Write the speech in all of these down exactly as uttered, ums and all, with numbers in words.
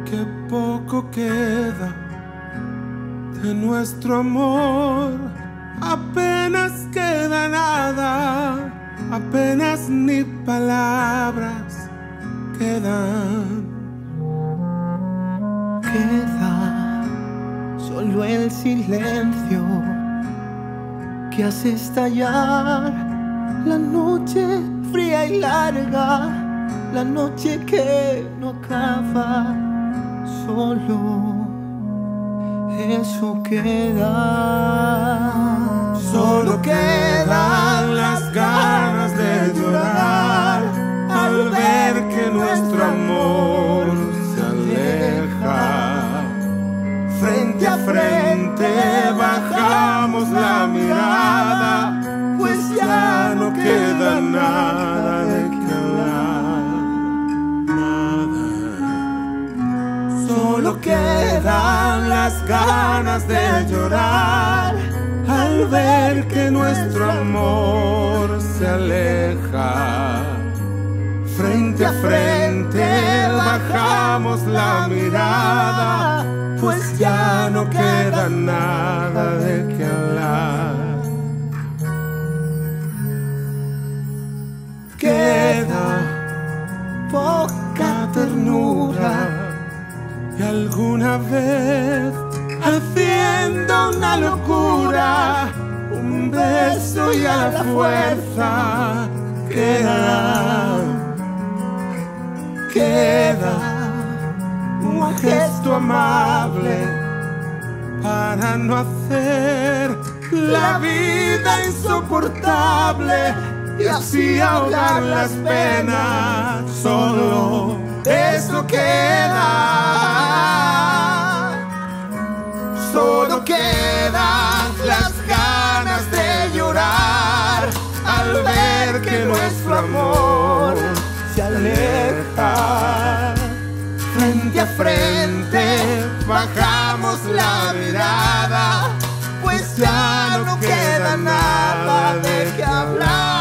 que poco queda de nuestro amor, apenas queda nada, apenas ni palabras quedan. Queda solo el silencio que hace estallar la noche fría y larga, la noche que no acaba. Solo eso queda. Solo quedan las ganas de llorar al ver que nuestro amor se aleja. Frente a frente bajamos la mirada, pues ya no queda nada de qué hablar, nada. Solo quedan las ganas de llorar al ver que nuestro amor se aleja. Frente a frente bajamos la mirada, pues ya no queda nada de qué hablar. Queda poca ternura y alguna vez haciendo una locura, un beso y a la fuerza queda, queda un gesto amable para no hacer la vida insoportable y así ahogar las penas. Solo eso queda. Solo quedan las ganas de llorar al ver que nuestro amor se aleja. Frente a frente bajamos la mirada, pues ya no queda nada de qué hablar.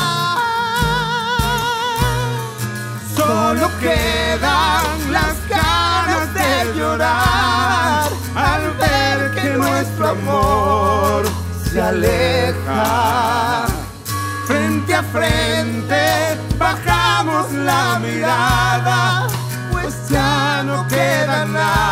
Solo quedan las ganas de llorar al ver que nuestro amor se aleja. Frente a frente bajamos la mirada, pues ya no queda nada